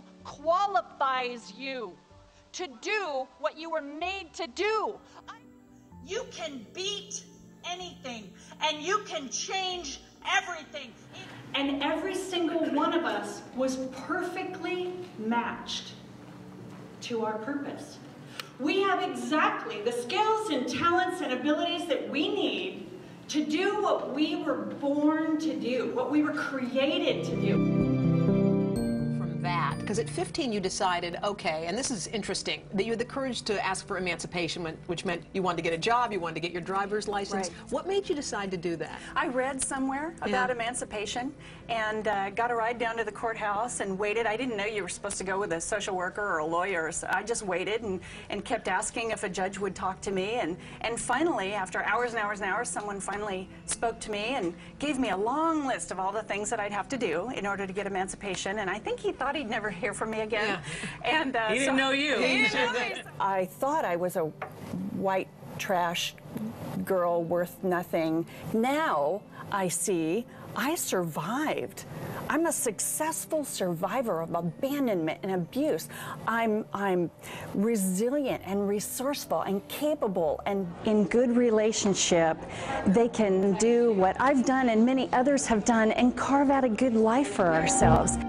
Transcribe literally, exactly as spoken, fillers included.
qualifies you to do what you were made to do. You can beat anything, and you can change everything. And every single one of us was perfectly matched to our purpose. We have exactly the skills and talents and abilities that we need to do what we were born to do, what we were created to do. Because at fifteen you decided, okay, and this is interesting, that you had the courage to ask for emancipation, which meant you wanted to get a job, you wanted to get your driver's license. Right. What made you decide to do that? I read somewhere about yeah. emancipation and uh, got a ride down to the courthouse and waited. I didn't know you were supposed to go with a social worker or a lawyer. So I just waited and, and kept asking if a judge would talk to me. And, and finally, after hours and hours and hours, someone finally spoke to me and gave me a long list of all the things that I'd have to do in order to get emancipation. And I think he thought he'd never hear from me again. Yeah. And uh, he didn't so know you. He didn't know me. I thought I was a white trash girl worth nothing. Now I see I survived. I'm a successful survivor of abandonment and abuse. I'm, I'm resilient and resourceful and capable, and in good relationship, they can do what I've done and many others have done and carve out a good life for ourselves.